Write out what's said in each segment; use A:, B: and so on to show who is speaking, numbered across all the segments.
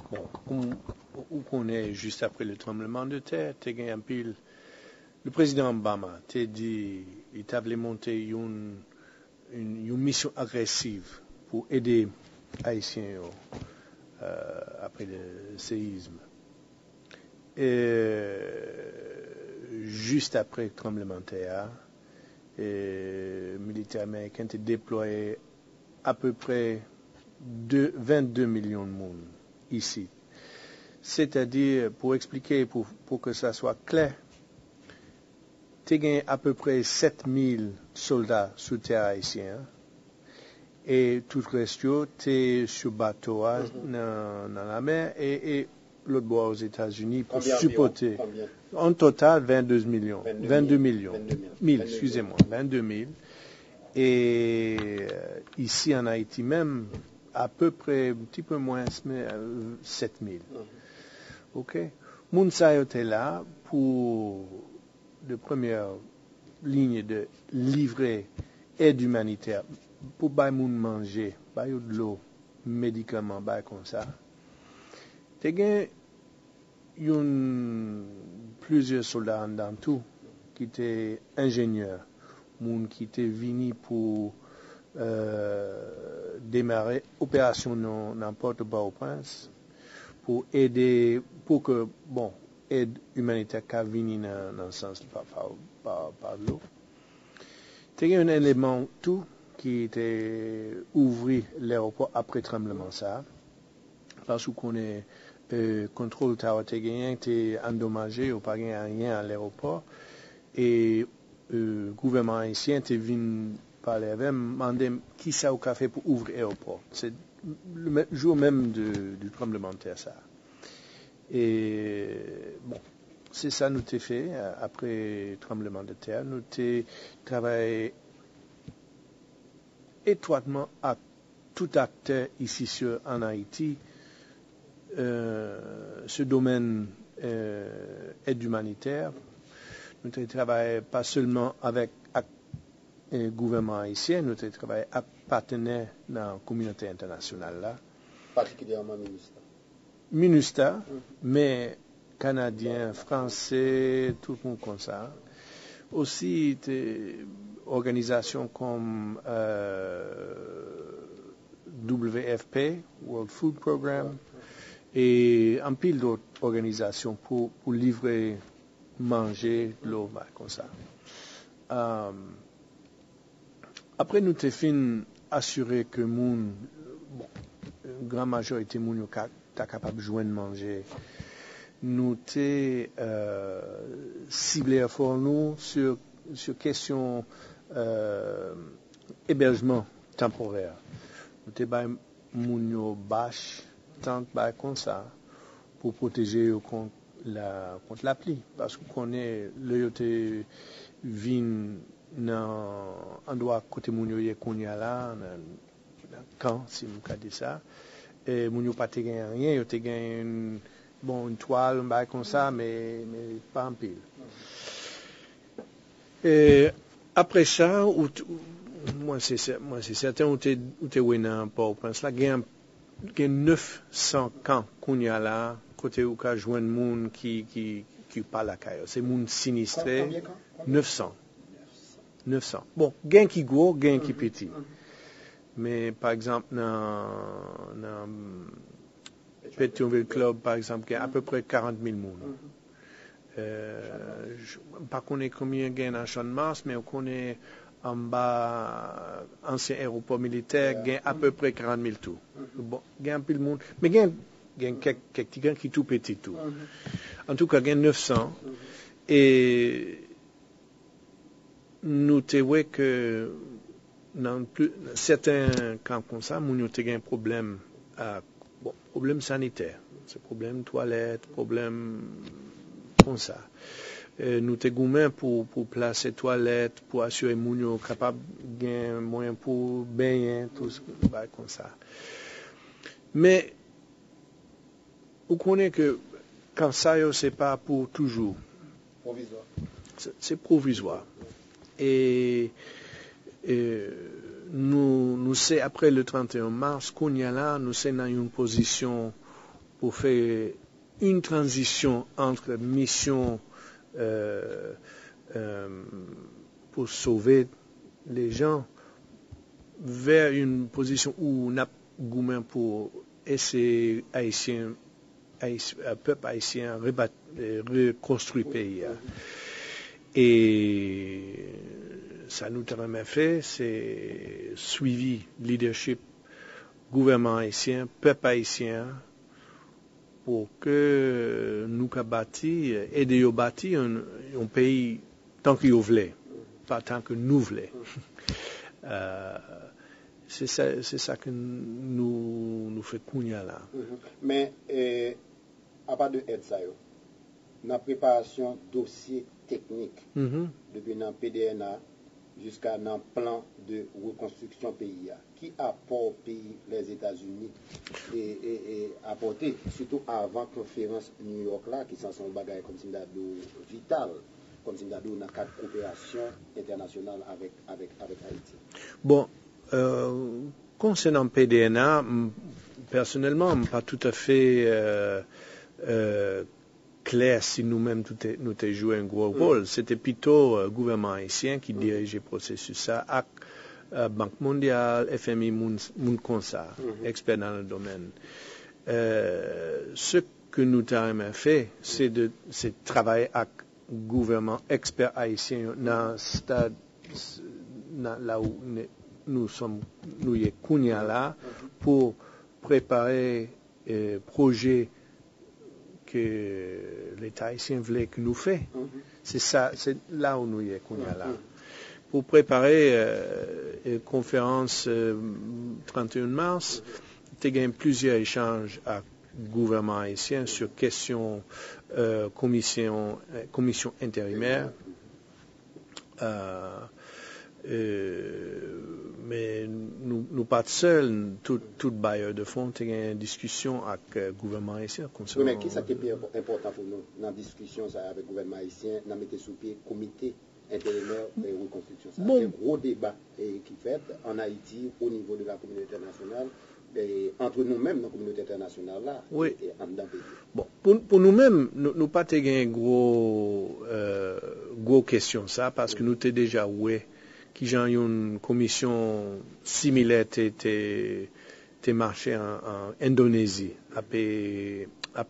A: bon, où qu'on est juste après le tremblement de terre, t'es gagné un pile. Le président Obama t'a dit, il t'avait monté une mission agressive pour aider Haïtiens après le séisme. Et juste après le tremblement de terre, le militaire américain a déployé à peu près 22 millions de monde ici. C'est-à-dire, pour expliquer, pour que ça soit clair, tu as gagné à peu près 7000 soldats sous terre haïtiens et tout le reste, tu es sur bateau dans la mer et l'autre bord aux États-Unis pour supporter. En total, 22 millions. 22 millions. 1000, excusez-moi. 22 000. Et ici en Haïti même, à peu près, un petit peu moins, mais 7 000. OK? Mounsa était là pour la première ligne de livrer aide humanitaire pour bailler moun manger, bailler de l'eau, médicaments, bailler comme ça. Il y a plusieurs soldats dans tout qui étaient ingénieurs, moun qui étaient venus pour démarrer opération dans Port-au-Prince pour aider, pour que, bon, aide humanitaire qui venu dans le sens par l'eau. Il y a un élément tout qui était ouvert l'aéroport après le tremblement ça, parce qu'on est contrôle tower était endommagé ou pas rien à l'aéroport et le gouvernement haïtien était venu parler avec demander qui ça a fait pour ouvrir l'aéroport. C'est le jour même du tremblement de terre ça. Et bon, c'est ça nous t'ai fait après le tremblement de terre. Nous t'ai travaillé étroitement à tout acteur ici en Haïti. Ce domaine aide humanitaire. Nous travaillons pas seulement avec le gouvernement haïtien, nous travaillons avec partenaires dans la communauté internationale. Là.
B: Particulièrement
A: MINUSTA, mais Canadiens, Français, tout le monde comme ça. Aussi, des organisations comme WFP, World Food Program, et un pile d'autres organisations pour livrer, manger, de l'eau, comme ça. Après, nous t'ai fin assuré que une grande majorité de moun est capable de joindre manger. Nous t'ai ciblé fort nous sur question hébergement temporaire. Nous t'ai bail moun bâche tant comme ça pour protéger contre la pluie parce qu'on connaît le yote vin dans endroit côté moun yo konya là dans camp si nous ka dit ça et moun yo pas te gagner rien yo te gagner une toile un bail comme ça mais pas en pile. Et après ça moi c'est certain où t'es dans Port-au-Prince là gagne 900 camps konya là côté où ka joindre moun qui pas la caille c'est moun sinistré 900. Bon, gain qui gros, gain qui petit. Mais par exemple, dans Pétionville Club, par exemple, il y a à peu près 40 000 personnes. Je ne sais pas combien il y a dans Champ de Mars, mais on connaît en bas, ancien aéroport militaire, il y a à peu près 40 000 tout. Bon, il y a un peu de monde. Mais il y a quelques gens qui sont tout petits tout. En tout cas, il y a 900. Et nous t'avons que dans certains camps comme ça, nous avons un problème, problème sanitaire, c'est problème toilette, problème comme ça. Nous avons pour placer toilette, pour assurer que nous sommes capables de moyen pour baigner, tout ce comme ça. Mais vous connaissez que quand ça, ce n'est pas pour toujours.
B: Provisoire.
A: C'est provisoire. Et nous c'est après le 31 mars qu'on y a là, nous sommes dans une position pour faire une transition entre mission pour sauver les gens vers une position où on a goût pour essayer peuple haïtien reconstruire le pays. Et ça nous a vraiment fait, c'est suivi leadership gouvernement haïtien, peuple haïtien, pour que nous puissions aider à bâtir un pays tant qu'il voulait, pas tant que nous voulons. C'est ça que nous faisons Kounia là.
B: Mais à part de aide, la préparation dossier technique, depuis le PDNA jusqu'à le plan de reconstruction pays, qui apporte pays les États-Unis et apporter, surtout avant la conférence New York là, qui sont bagages comme vital, comme si dans le cadre de coopération internationale avec Haïti.
A: Bon, concernant PDNA, personnellement, je ne suis pas tout à fait clair si nous-mêmes nous avons joué un gros rôle. C'était plutôt le gouvernement haïtien qui dirigeait le processus ça, avec Banque mondiale, FMI, Mounconsa, experts dans le domaine. Ce que nous avons fait, c'est de travailler avec le gouvernement expert haïtien dans le stade là où nous sommes là pour préparer un projet que l'État haïtien voulait que nous fassions. C'est ça, c'est là où nous sommes là. Pour préparer une conférence 31 mars, il y a eu plusieurs échanges avec le gouvernement haïtien sur questions commission intérimaire. Mais nous pas seuls, tout bailleur de fonds, il y a une discussion avec le gouvernement haïtien.
B: Oui, mais qui est important pour nous dans la discussion avec le gouvernement haïtien, dans mettre sous pied comité intérimaire et reconstruction? C'est un gros débat qui fait en Haïti au niveau de la communauté internationale. Et entre nous-mêmes, dans la communauté internationale, là,
A: oui.
B: Et en dedans.
A: Bon, pour nous-mêmes, nous pas une gros question ça, parce que nous t'es déjà qui j'ai une commission similaire t'es marché en Indonésie après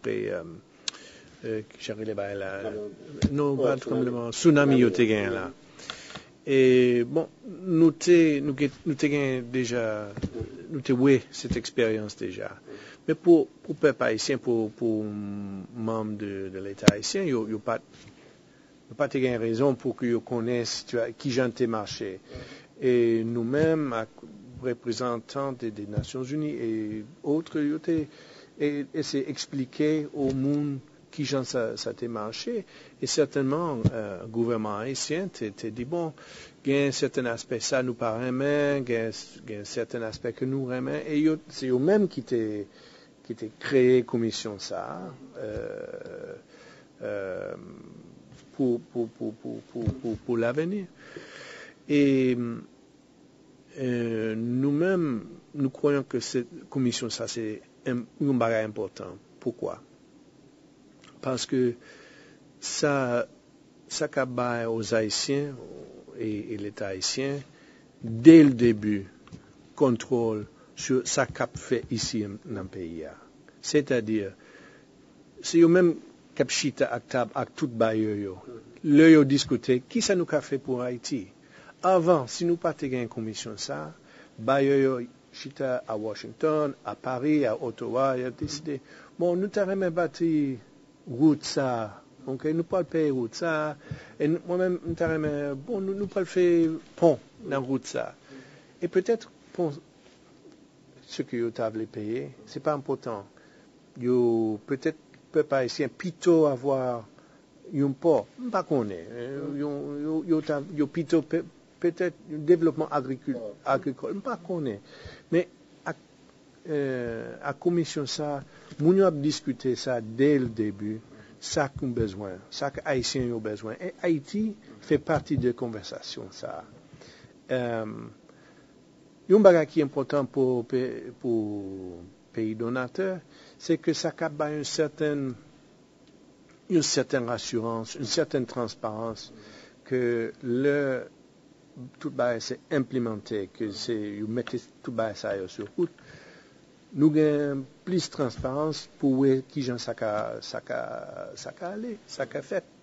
A: j'arrive là non pas tremblement tsunami au t'es là. Et bon, nous t'es déjà cette expérience déjà. Mais pour peuple haïtien, pour membres de l'État haïtien, il n'y a pas de raison pour qu'ils connaissent qui j'en ai marché. Et nous-mêmes, représentants des Nations Unies et autres, et c'est expliquer au monde qui j'en ça t'est marché. Et certainement, le gouvernement haïtien t'a dit, bon, il y a un certain aspect, ça nous paraît bien, il y a un certain aspect que nous aimons. Et c'est eux-mêmes qui t'ont créé commission ça. Pour l'avenir. Et nous-mêmes, nous croyons que cette commission, ça, c'est un bagage important. Pourquoi? Parce que ça cabaye aux Haïtiens et l'État haïtien, dès le début, contrôle sur ce qu'a fait ici dans le pays. C'est-à-dire, c'est eux-mêmes Capchita avec tout bailleur. Là, ils ont discuté qui ça nous a fait pour Haïti. Avant, si nous pas une commission ça, bailleur chita à Washington, à Paris, à Ottawa, ils ont décidé, bon, nous t'avons bâti route ça, donc nous pas payer route ça, et moi-même, nous t'avons, bon, nous pas faire pont dans route ça. Et peut-être, pour ce que vous avez payé, c'est pas important. Peut-être peuple haïtien plutôt avoir un port, pas qu'on est, plutôt peut-être un développement agricole, pas qu'on est, mais à commission ça, nous avons discuté ça dès le début, ça qu'on a besoin, ça que haïtiens ont besoin, et Haïti fait partie de la conversation ça. Un bagage qui est important pour pays donateurs, c'est que ça a une certaine assurance, une certaine transparence que tout bas c'est implémenté, que c'est vous mettez tout bas ça sur route. Nous avons plus de transparence pour voir qui j'en ça a fait.